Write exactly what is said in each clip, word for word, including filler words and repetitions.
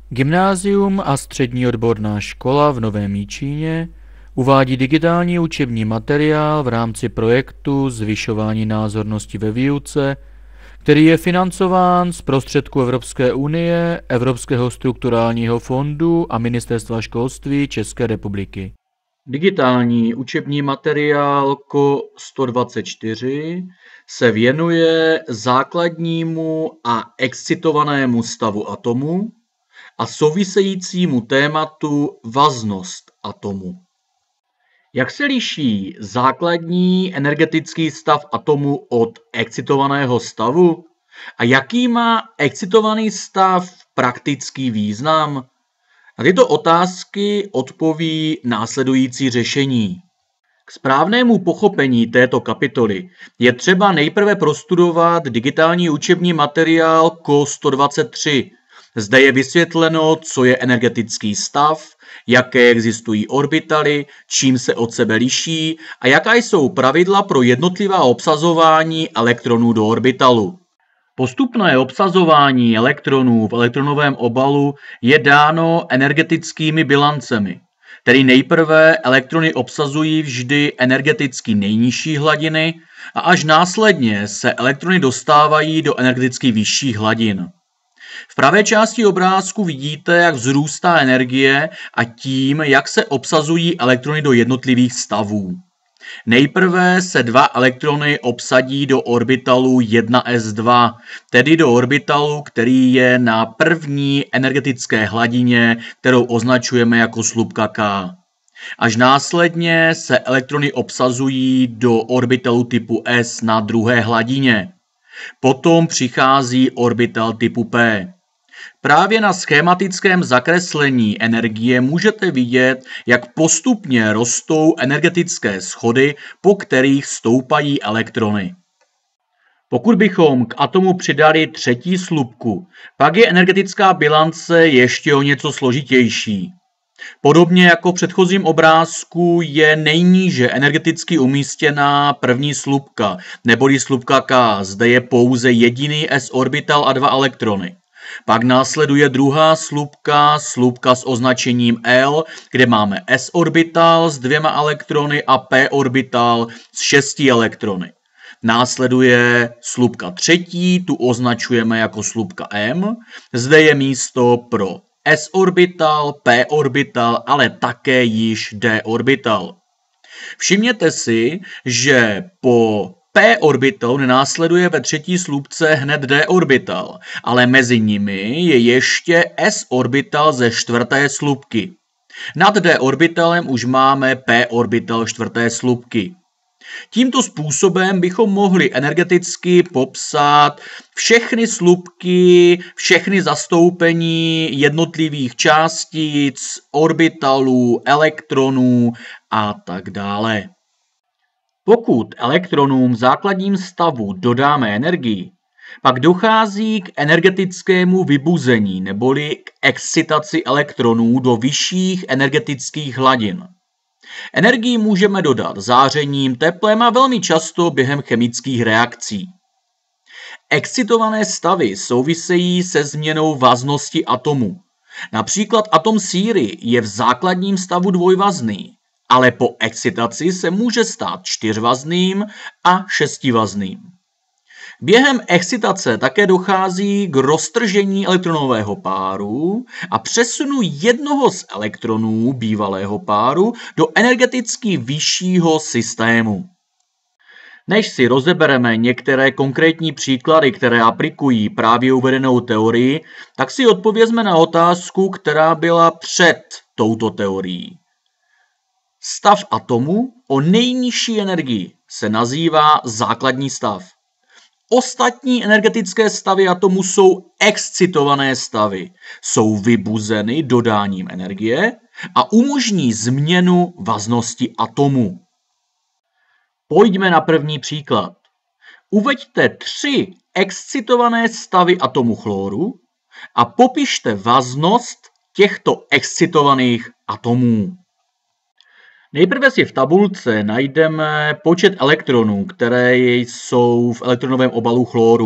Gymnázium a střední odborná škola v Novém Jičíně uvádí digitální učební materiál v rámci projektu Zvyšování názornosti ve výuce, který je financován z prostředků Evropské unie, Evropského strukturálního fondu a Ministerstva školství České republiky. Digitální učební materiál K O sto dvacet čtyři se věnuje základnímu a excitovanému stavu atomu a souvisejícímu tématu vaznost atomu. Jak se liší základní energetický stav atomu od excitovaného stavu? A jaký má excitovaný stav praktický význam? Na tyto otázky odpoví následující řešení. K správnému pochopení této kapitoly je třeba nejprve prostudovat digitální učební materiál K O sto dvacet tři. Zde je vysvětleno, co je energetický stav, jaké existují orbitaly, čím se od sebe liší a jaká jsou pravidla pro jednotlivá obsazování elektronů do orbitalu. Postupné obsazování elektronů v elektronovém obalu je dáno energetickými bilancemi, tedy nejprve elektrony obsazují vždy energeticky nejnižší hladiny a až následně se elektrony dostávají do energeticky vyšších hladin. V pravé části obrázku vidíte, jak vzrůstá energie a tím, jak se obsazují elektrony do jednotlivých stavů. Nejprve se dva elektrony obsadí do orbitalu jedna S dva, tedy do orbitalu, který je na první energetické hladině, kterou označujeme jako slupka K. Až následně se elektrony obsazují do orbitalu typu S na druhé hladině. Potom přichází orbital typu P. Právě na schematickém zakreslení energie můžete vidět, jak postupně rostou energetické schody, po kterých stoupají elektrony. Pokud bychom k atomu přidali třetí slupku, pak je energetická bilance ještě o něco složitější. Podobně jako v předchozím obrázku je nejníže energeticky umístěná první slupka, neboli slupka K. Zde je pouze jediný s orbital a dva elektrony. Pak následuje druhá slupka, slupka s označením L, kde máme s orbital s dvěma elektrony a p orbital s šesti elektrony. Následuje slupka třetí, tu označujeme jako slupka M. Zde je místo pro s orbital, p orbital, ale také již d orbital. Všimněte si, že po p orbital nenásleduje ve třetí slupce hned d orbital, ale mezi nimi je ještě s orbital ze čtvrté slupky. Nad d orbitalem už máme p orbital čtvrté slupky. Tímto způsobem bychom mohli energeticky popsat všechny slupky, všechny zastoupení jednotlivých částic, orbitalů, elektronů a tak dále. Pokud elektronům v základním stavu dodáme energii, pak dochází k energetickému vybuzení neboli k excitaci elektronů do vyšších energetických hladin. Energii můžeme dodat zářením, teplem a velmi často během chemických reakcí. Excitované stavy souvisejí se změnou vaznosti atomu. Například atom síry je v základním stavu dvojvazný, ale po excitaci se může stát čtyřvazným a šestivazným. Během excitace také dochází k roztržení elektronového páru a přesunu jednoho z elektronů bývalého páru do energeticky vyššího systému. Než si rozebereme některé konkrétní příklady, které aplikují právě uvedenou teorii, tak si odpovězme na otázku, která byla před touto teorií. Stav atomu o nejnižší energii se nazývá základní stav. Ostatní energetické stavy atomu jsou excitované stavy, jsou vybuzeny dodáním energie a umožní změnu vaznosti atomu. Pojďme na první příklad. Uveďte tři excitované stavy atomu chloru a popište vaznost těchto excitovaných atomů. Nejprve si v tabulce najdeme počet elektronů, které jsou v elektronovém obalu chloru.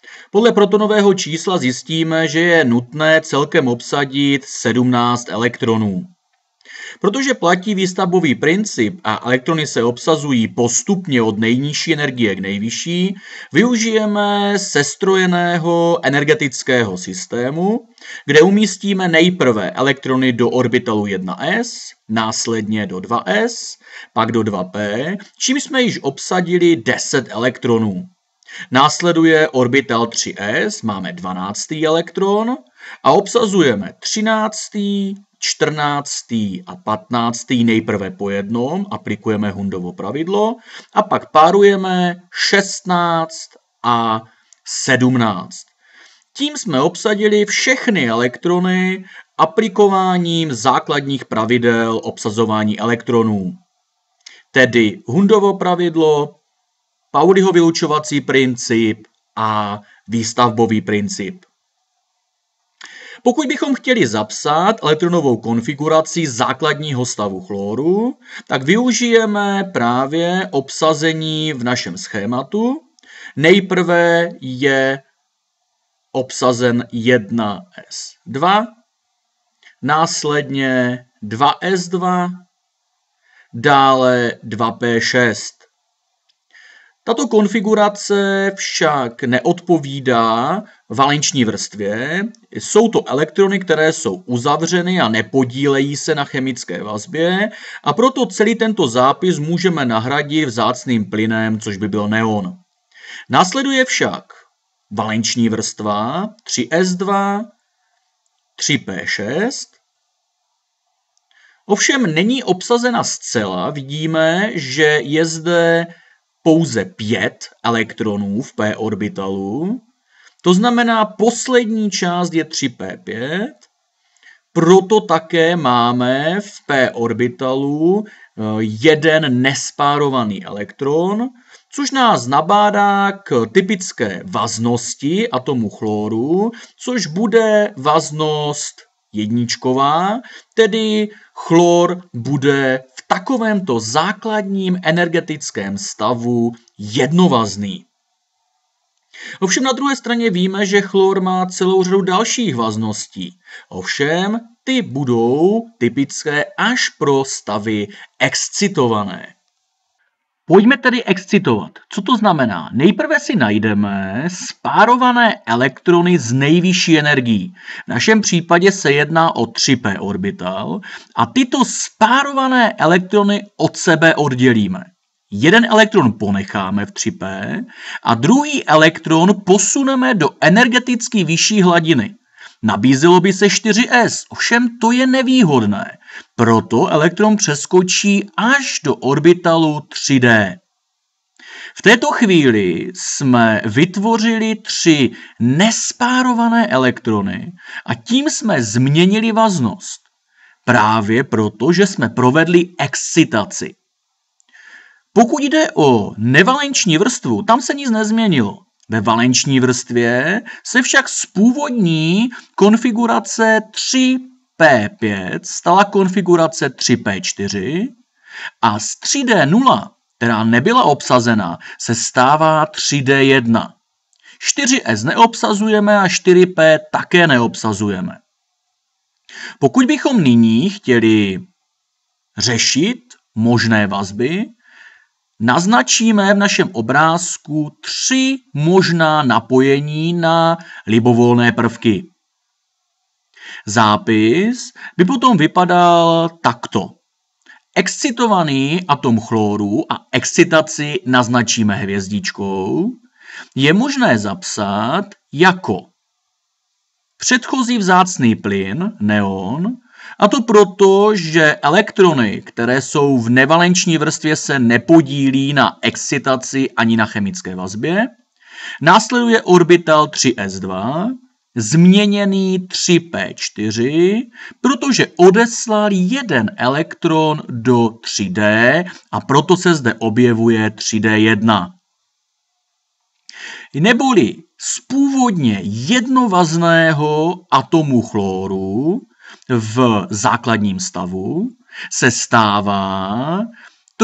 Podle protonového čísla zjistíme, že je nutné celkem obsadit sedmnáct elektronů. Protože platí výstavbový princip a elektrony se obsazují postupně od nejnižší energie k nejvyšší, využijeme sestrojeného energetického systému, kde umístíme nejprve elektrony do orbitalu jedna s, následně do dva s, pak do dva p, čím jsme již obsadili deset elektronů. Následuje orbital tři s, máme dvanáctý elektron a obsazujeme třináctý, čtrnáctý a patnáctý nejprve po jednom, aplikujeme Hundovo pravidlo a pak párujeme šestnáct a sedmnáct. Tím jsme obsadili všechny elektrony aplikováním základních pravidel obsazování elektronů. Tedy Hundovo pravidlo, Pauliho vylučovací princip a výstavbový princip. Pokud bychom chtěli zapsat elektronovou konfiguraci základního stavu chloru, tak využijeme právě obsazení v našem schématu. Nejprve je obsazen jedna s dva, následně dva s dva, dále dva p šest. Tato konfigurace však neodpovídá valenční vrstvě. Jsou to elektrony, které jsou uzavřeny a nepodílejí se na chemické vazbě a proto celý tento zápis můžeme nahradit vzácným plynem, což by byl neon. Následuje však valenční vrstva tři s dva, tři p šest. Ovšem není obsazena zcela, vidíme, že je zde pouze pět elektronů v p orbitalu, to znamená poslední část je tři p pět, proto také máme v p orbitalu jeden nespárovaný elektron, což nás nabádá k typické vaznosti atomu chloru, což bude vaznost jedničková, tedy chlor bude v takovémto základním energetickém stavu jednovazný. Ovšem na druhé straně víme, že chlor má celou řadu dalších vazností. Ovšem ty budou typické až pro stavy excitované. Pojďme tedy excitovat. Co to znamená? Nejprve si najdeme spárované elektrony z nejvyšší energií. V našem případě se jedná o tři p orbital a tyto spárované elektrony od sebe oddělíme. Jeden elektron ponecháme v tři p a druhý elektron posuneme do energeticky vyšší hladiny. Nabízelo by se čtyři s, ovšem to je nevýhodné, proto elektron přeskočí až do orbitalu tři d. V této chvíli jsme vytvořili tři nespárované elektrony a tím jsme změnili vaznost. Právě proto, že jsme provedli excitaci. Pokud jde o nevalenční vrstvu, tam se nic nezměnilo. Ve valenční vrstvě se však z původní konfigurace tři p pět stala konfigurace tři p čtyři a z tři d nula, která nebyla obsazena, se stává tři d jedna. čtyři s neobsazujeme a čtyři p také neobsazujeme. Pokud bychom nyní chtěli řešit možné vazby, naznačíme v našem obrázku tři možná napojení na libovolné prvky. Zápis by potom vypadal takto. Excitovaný atom chloru a excitaci naznačíme hvězdičkou. Je možné zapsat jako předchozí vzácný plyn, neon, a to proto, že elektrony, které jsou v nevalenční vrstvě, se nepodílí na excitaci ani na chemické vazbě. Následuje orbital tři s dva, změněný tři p čtyři, protože odeslal jeden elektron do tři d a proto se zde objevuje tři d jedna. Neboli z původně jednovazného atomu chloru v základním stavu se stává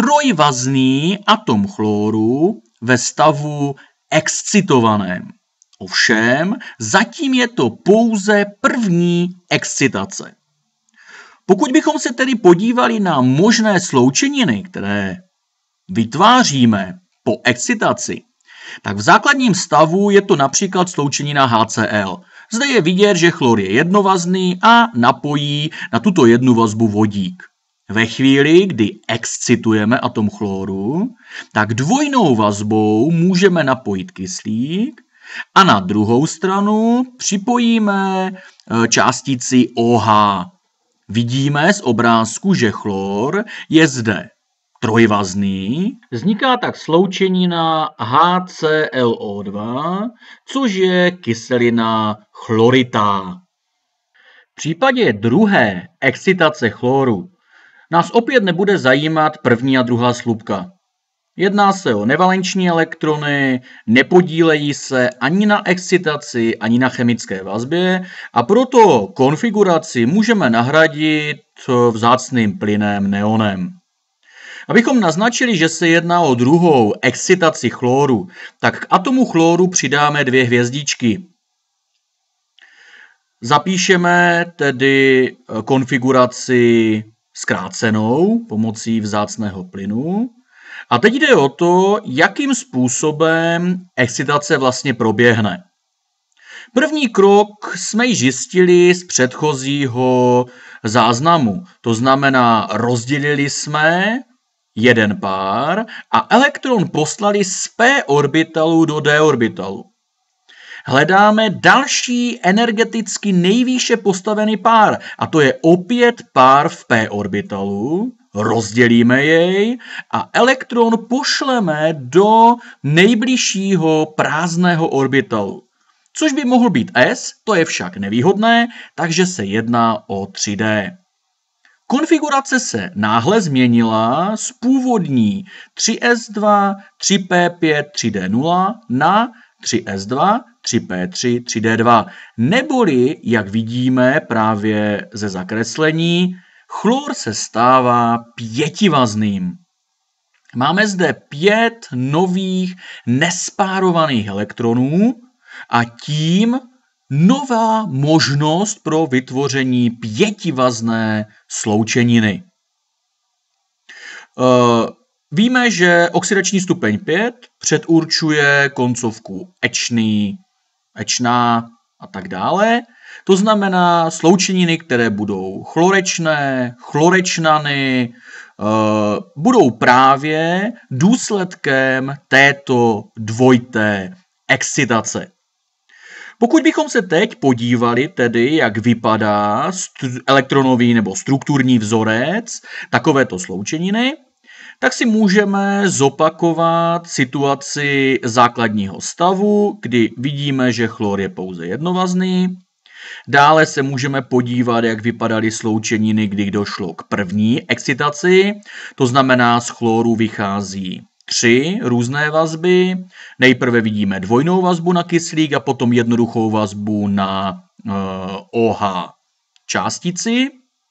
trojvazný atom chloru ve stavu excitovaném. Ovšem, zatím je to pouze první excitace. Pokud bychom se tedy podívali na možné sloučeniny, které vytváříme po excitaci, tak v základním stavu je to například sloučenina H C L. Zde je vidět, že chlor je jednovazný a napojí na tuto jednu vazbu vodík. Ve chvíli, kdy excitujeme atom chloru, tak dvojnou vazbou můžeme napojit kyslík a na druhou stranu připojíme částici O H. Vidíme z obrázku, že chlor je zde trojvazný. Vzniká tak sloučenina H C L O dva, což je kyselina chloritá. V případě druhé excitace chloru nás opět nebude zajímat první a druhá slupka. Jedná se o nevalenční elektrony, nepodílejí se ani na excitaci, ani na chemické vazbě a proto konfiguraci můžeme nahradit vzácným plynem neonem. Abychom naznačili, že se jedná o druhou excitaci chloru, tak k atomu chloru přidáme dvě hvězdičky. Zapíšeme tedy konfiguraci zkrácenou pomocí vzácného plynu. A teď jde o to, jakým způsobem excitace vlastně proběhne. První krok jsme již zjistili z předchozího záznamu. To znamená, rozdělili jsme jeden pár a elektron poslali z p orbitalu do d orbitalu. Hledáme další energeticky nejvýše postavený pár a to je opět pár v p orbitalu. Rozdělíme jej a elektron pošleme do nejbližšího prázdného orbitalu. Což by mohl být S, to je však nevýhodné, takže se jedná o tři D. Konfigurace se náhle změnila z původní tři S dva, tři P pět, tři D nula na tři S dva, tři P tři, tři D dva. Neboli, jak vidíme právě ze zakreslení, chlor se stává pětivazným. Máme zde pět nových nespárovaných elektronů a tím nová možnost pro vytvoření pětivazné sloučeniny. Víme, že oxidační stupeň pět předurčuje koncovku ečný, ečná a tak dále. To znamená sloučeniny, které budou chlorečné, chlorečnany, budou právě důsledkem této dvojité excitace. Pokud bychom se teď podívali tedy, jak vypadá elektronový nebo strukturní vzorec takovéto sloučeniny, tak si můžeme zopakovat situaci základního stavu, kdy vidíme, že chlor je pouze jednovazný. Dále se můžeme podívat, jak vypadaly sloučeniny, kdy došlo k první excitaci. To znamená, z chloru vychází tři různé vazby. Nejprve vidíme dvojnou vazbu na kyslík a potom jednoduchou vazbu na uh, O H částici.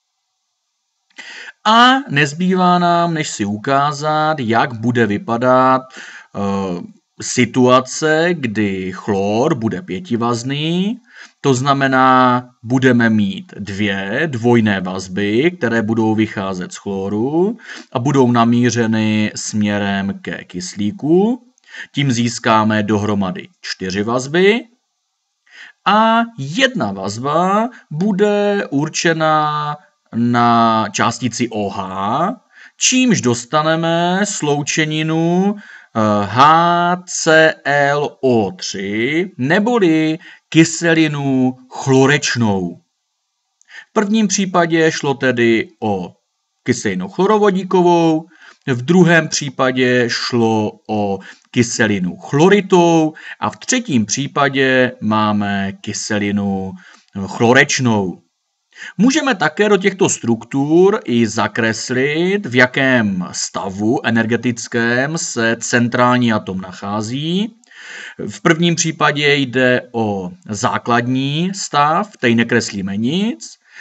A nezbývá nám, než si ukázat, jak bude vypadat uh, situace, kdy chlor bude pětivazný. To znamená, budeme mít dvě dvojné vazby, které budou vycházet z chloru a budou namířeny směrem ke kyslíku. Tím získáme dohromady čtyři vazby. A jedna vazba bude určena na částici O H, čímž dostaneme sloučeninu H C L O tři neboli kyselinu chlorečnou. V prvním případě šlo tedy o kyselinu chlorovodíkovou, v druhém případě šlo o kyselinu chloritou a v třetím případě máme kyselinu chlorečnou. Můžeme také do těchto struktur i zakreslit, v jakém stavu energetickém se centrální atom nachází. V prvním případě jde o základní stav, tady nekreslíme nic.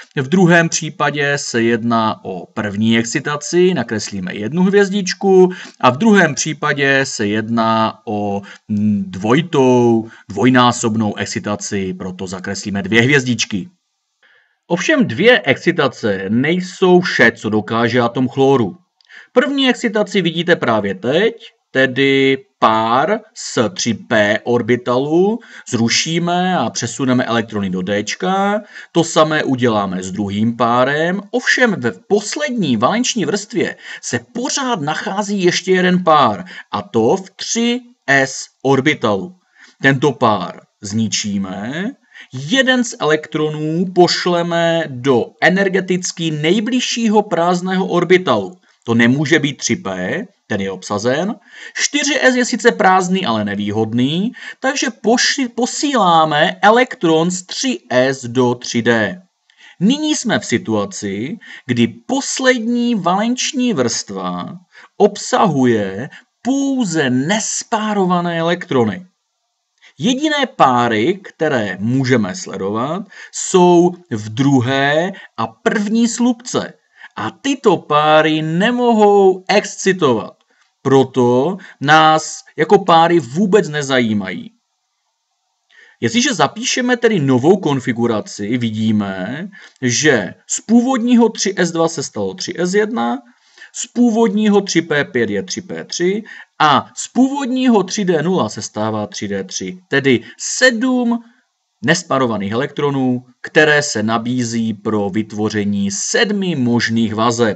V druhém případě se jedná o první excitaci, nakreslíme jednu hvězdičku a v druhém případě se jedná o dvojitou, dvojnásobnou excitaci, proto zakreslíme dvě hvězdičky. Ovšem dvě excitace nejsou vše, co dokáže atom chloru. První excitaci vidíte právě teď, tedy pár z tři p orbitalu zrušíme a přesuneme elektrony do D. To samé uděláme s druhým párem, ovšem ve poslední valenční vrstvě se pořád nachází ještě jeden pár, a to v tři s orbitalu. Tento pár zničíme, jeden z elektronů pošleme do energeticky nejbližšího prázdného orbitalu. To nemůže být tři p, ten je obsazen. čtyři s je sice prázdný, ale nevýhodný, takže poši- posíláme elektron z tři s do tři d. Nyní jsme v situaci, kdy poslední valenční vrstva obsahuje pouze nespárované elektrony. Jediné páry, které můžeme sledovat, jsou v druhé a první slupce. A tyto páry nemohou excitovat. Proto nás jako páry vůbec nezajímají. Jestliže zapíšeme tedy novou konfiguraci, vidíme, že z původního tři s dva se stalo tři s jedna, z původního tři p pět je tři p tři a z původního tři d nula se stává tři d tři, tedy sedm nespárovaných elektronů, které se nabízí pro vytvoření sedmi možných vazeb.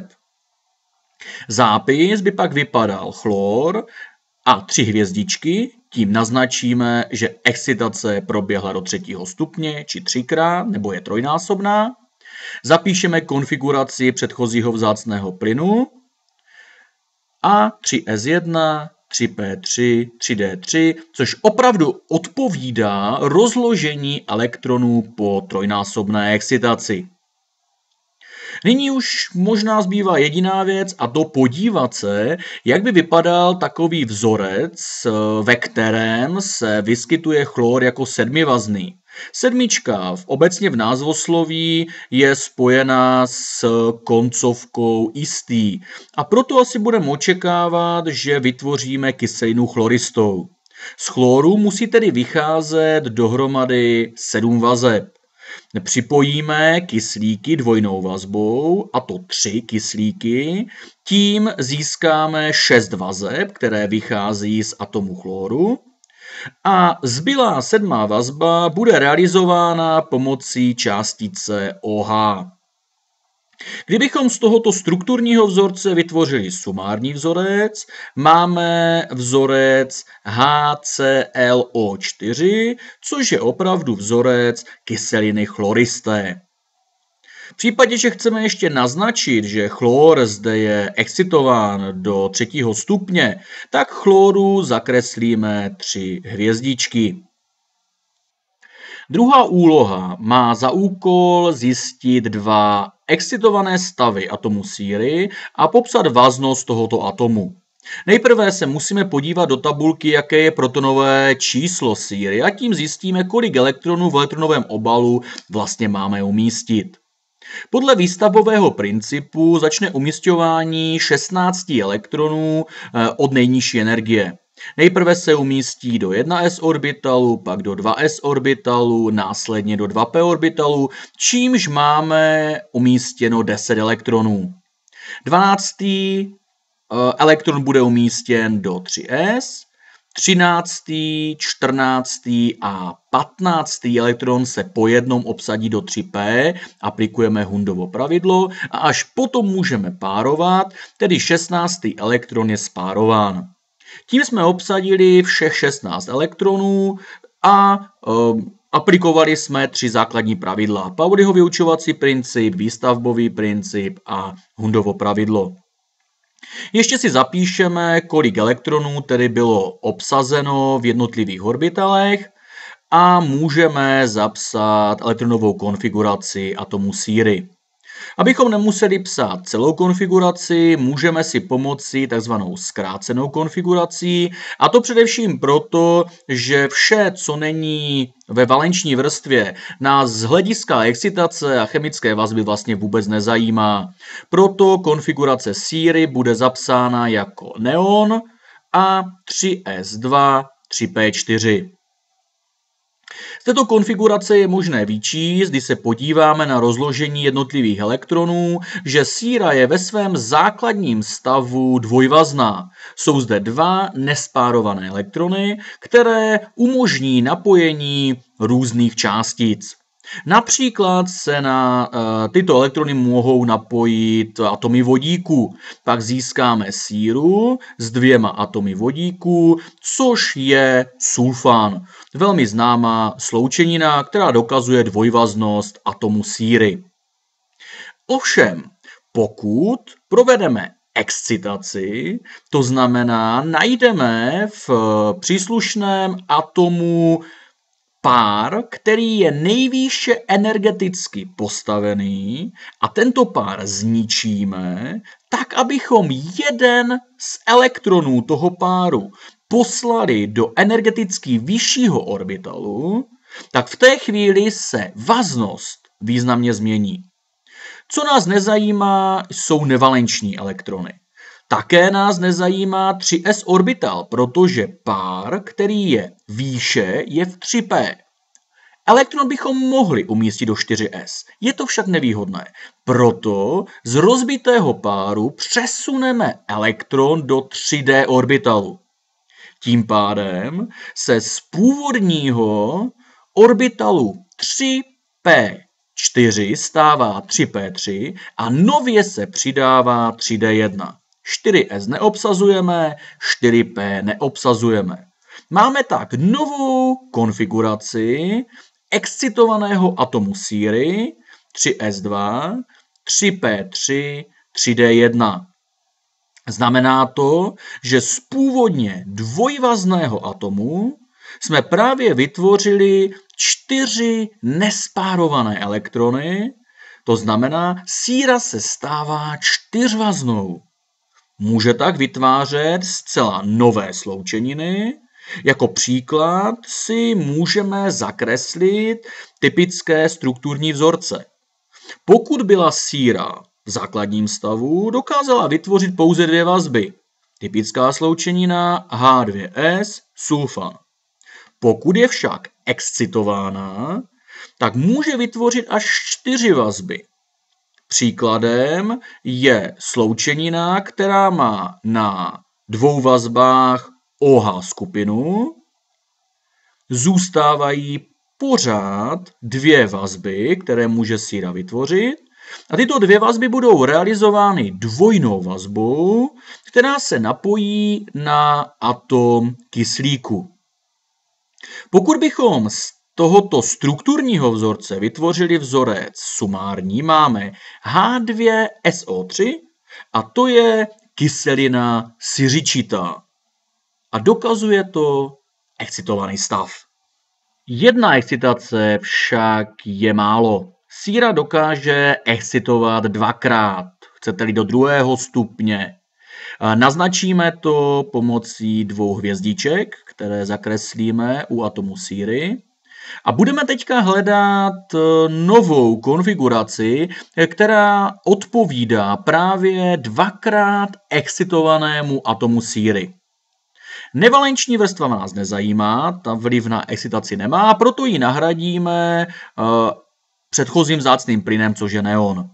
Zápis by pak vypadal chlor a tři hvězdičky, tím naznačíme, že excitace proběhla do třetího stupně, či třikrát, nebo je trojnásobná. Zapíšeme konfiguraci předchozího vzácného plynu a tři s jedna, tři p tři, tři d tři, což opravdu odpovídá rozložení elektronů po trojnásobné excitaci. Nyní už možná zbývá jediná věc, a to podívat se, jak by vypadal takový vzorec, ve kterém se vyskytuje chlor jako sedmivazný. Sedmička v obecně v názvosloví je spojená s koncovkou istý a proto asi budeme očekávat, že vytvoříme kyselinu chloristou. Z chloru musí tedy vycházet dohromady sedm vazeb. Připojíme kyslíky dvojnou vazbou, a to tři kyslíky, tím získáme šest vazeb, které vychází z atomu chloru. A zbylá sedmá vazba bude realizována pomocí částice OH. Kdybychom z tohoto strukturního vzorce vytvořili sumární vzorec, máme vzorec H C l O čtyři, což je opravdu vzorec kyseliny chloristé. V případě, že chceme ještě naznačit, že chlor zde je excitován do třetího stupně, tak chloru zakreslíme tři hvězdičky. Druhá úloha má za úkol zjistit dva excitované stavy atomu síry a popsat vaznost tohoto atomu. Nejprve se musíme podívat do tabulky, jaké je protonové číslo síry, a tím zjistíme, kolik elektronů v elektronovém obalu vlastně máme umístit. Podle výstavbového principu začne umísťování šestnácti elektronů od nejnižší energie. Nejprve se umístí do jedna s orbitalu, pak do dva s orbitalu, následně do dva p orbitalu, čímž máme umístěno deset elektronů. dvanáctý elektron bude umístěn do tři s, třináctý, čtrnáctý a patnáctý elektron se po jednom obsadí do tři p, aplikujeme Hundovo pravidlo a až potom můžeme párovat, tedy šestnáctý elektron je spárován. Tím jsme obsadili všech šestnáct elektronů a um, aplikovali jsme tři základní pravidla. Pauliho vyučovací princip, výstavbový princip a Hundovo pravidlo. Ještě si zapíšeme, kolik elektronů tedy bylo obsazeno v jednotlivých orbitalech a můžeme zapsat elektronovou konfiguraci atomu síry. Abychom nemuseli psát celou konfiguraci, můžeme si pomoci takzvanou zkrácenou konfigurací, a to především proto, že vše, co není ve valenční vrstvě, nás z hlediska excitace a chemické vazby vlastně vůbec nezajímá. Proto konfigurace síry bude zapsána jako neon a tři S dva tři P čtyři. Z této konfigurace je možné vyčíst, když se podíváme na rozložení jednotlivých elektronů, že síra je ve svém základním stavu dvojvazná. Jsou zde dva nespárované elektrony, které umožní napojení různých částic. Například se na uh, tyto elektrony mohou napojit atomy vodíku. Pak získáme síru s dvěma atomy vodíku, což je sulfán. Velmi známá sloučenina, která dokazuje dvojvaznost atomu síry. Ovšem, pokud provedeme excitaci, to znamená, najdeme v příslušném atomu pár, který je nejvýše energeticky postavený, a tento pár zničíme, tak abychom jeden z elektronů toho páru poslali do energeticky vyššího orbitalu, tak v té chvíli se vaznost významně změní. Co nás nezajímá, jsou nevalenční elektrony. Také nás nezajímá tři S orbital, protože pár, který je výše, je v tři P. Elektron bychom mohli umístit do čtyři S. Je to však nevýhodné. Proto z rozbitého páru přesuneme elektron do tři D orbitalu. Tím pádem se z původního orbitalu tři P čtyři stává tři P tři a nově se přidává tři D jedna. čtyři S neobsazujeme, čtyři P neobsazujeme. Máme tak novou konfiguraci excitovaného atomu síry tři S dva, tři P tři, tři D jedna. Znamená to, že z původně dvojvazného atomu jsme právě vytvořili čtyři nespárované elektrony, to znamená, síra se stává čtyřvaznou. Může tak vytvářet zcela nové sloučeniny. Jako příklad si můžeme zakreslit typické strukturní vzorce. Pokud byla síra v základním stavu, dokázala vytvořit pouze dvě vazby. Typická sloučenina H dva S sulfan. Pokud je však excitována, tak může vytvořit až čtyři vazby. Příkladem je sloučenina, která má na dvou vazbách O H skupinu. Zůstávají pořád dvě vazby, které může síra vytvořit. A tyto dvě vazby budou realizovány dvojnou vazbou, která se napojí na atom kyslíku. Pokud bychom z tohoto strukturního vzorce vytvořili vzorec sumární, máme H dva S O tři a to je kyselina siřičitá. A dokazuje to excitovaný stav. Jedna excitace však je málo. Síra dokáže excitovat dvakrát, chcete-li do druhého stupně. Naznačíme to pomocí dvou hvězdiček, které zakreslíme u atomu síry. A budeme teďka hledat novou konfiguraci, která odpovídá právě dvakrát excitovanému atomu síry. Nevalenční vrstva nás nezajímá, ta vliv na excitaci nemá, proto ji nahradíme předchozím vzácným plynem, což je neon.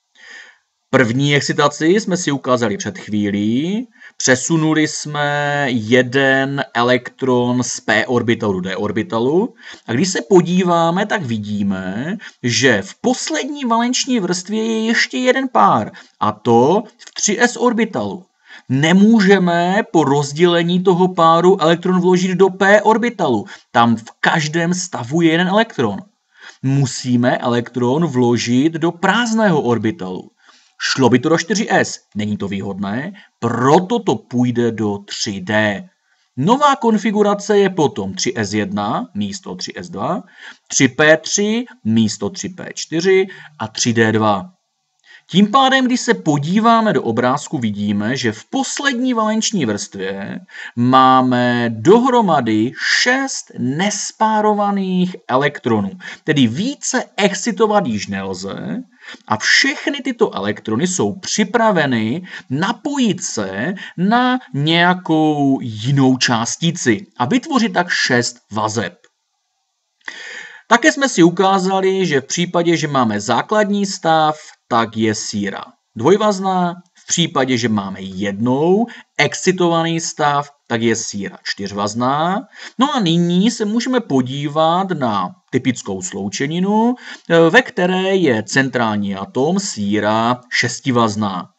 První excitaci jsme si ukázali před chvílí. Přesunuli jsme jeden elektron z P orbitalu do D orbitalu. A když se podíváme, tak vidíme, že v poslední valenční vrstvě je ještě jeden pár, a to v tři S orbitalu. Nemůžeme po rozdělení toho páru elektron vložit do P orbitalu. Tam v každém stavu je jeden elektron. Musíme elektron vložit do prázdného orbitalu. Šlo by to do čtyři S, není to výhodné, proto to půjde do tři D. Nová konfigurace je potom tři S jedna místo tři S dva, tři P tři místo tři P čtyři a tři D dva. Tím pádem, když se podíváme do obrázku, vidíme, že v poslední valenční vrstvě máme dohromady šest nespárovaných elektronů. Tedy více excitovat již nelze a všechny tyto elektrony jsou připraveny napojit se na nějakou jinou částici a vytvořit tak šest vazeb. Také jsme si ukázali, že v případě, že máme základní stav, tak je síra dvojvazná, v případě, že máme jednou excitovaný stav, tak je síra čtyřvazná. No a nyní se můžeme podívat na typickou sloučeninu, ve které je centrální atom síra šestivazná.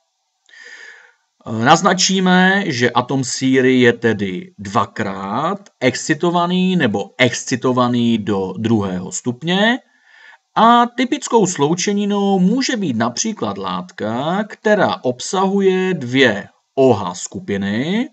Naznačíme, že atom síry je tedy dvakrát excitovaný nebo excitovaný do druhého stupně a typickou sloučeninou může být například látka, která obsahuje dvě OH skupiny,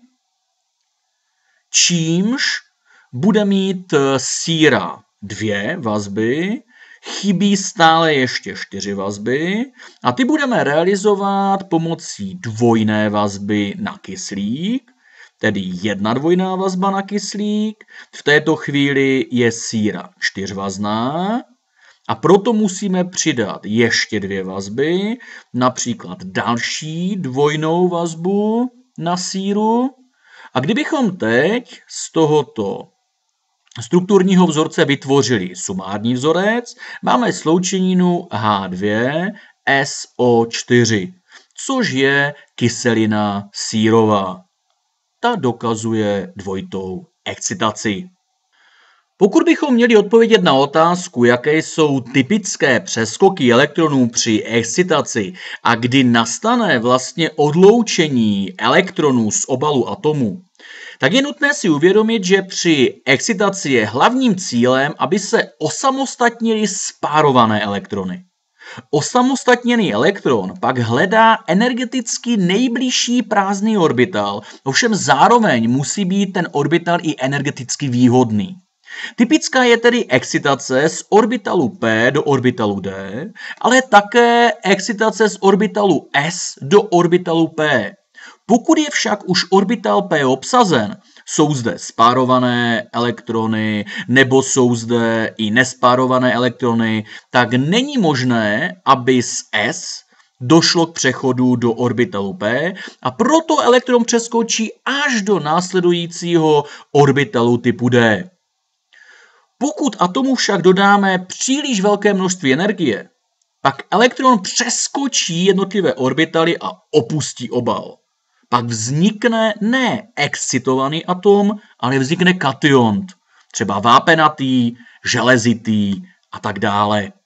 čímž bude mít síra dvě vazby, chybí stále ještě čtyři vazby a ty budeme realizovat pomocí dvojné vazby na kyslík, tedy jedna dvojná vazba na kyslík. V této chvíli je síra čtyřvazná a proto musíme přidat ještě dvě vazby, například další dvojnou vazbu na síru. A kdybychom teď z tohoto strukturního vzorce vytvořili sumární vzorec, máme sloučeninu H dvě S O čtyři, což je kyselina sírová. Ta dokazuje dvojitou excitaci. Pokud bychom měli odpovědět na otázku, jaké jsou typické přeskoky elektronů při excitaci a kdy nastane vlastně odloučení elektronů z obalu atomu, tak je nutné si uvědomit, že při excitaci je hlavním cílem, aby se osamostatnily spárované elektrony. Osamostatněný elektron pak hledá energeticky nejbližší prázdný orbital, ovšem zároveň musí být ten orbital i energeticky výhodný. Typická je tedy excitace z orbitalu P do orbitalu D, ale také excitace z orbitalu S do orbitalu P. Pokud je však už orbital P obsazen, jsou zde spárované elektrony nebo jsou zde i nespárované elektrony, tak není možné, aby z S došlo k přechodu do orbitalu P a proto elektron přeskočí až do následujícího orbitalu typu D. Pokud atomu však dodáme příliš velké množství energie, pak elektron přeskočí jednotlivé orbitaly a opustí obal. Pak vznikne ne excitovaný atom, ale vznikne kation, třeba vápenatý, železitý a tak dále.